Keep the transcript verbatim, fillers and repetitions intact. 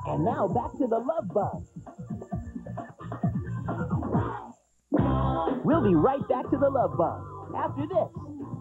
And now back to the Love Bug. We'll be right back to the Love Bug after this.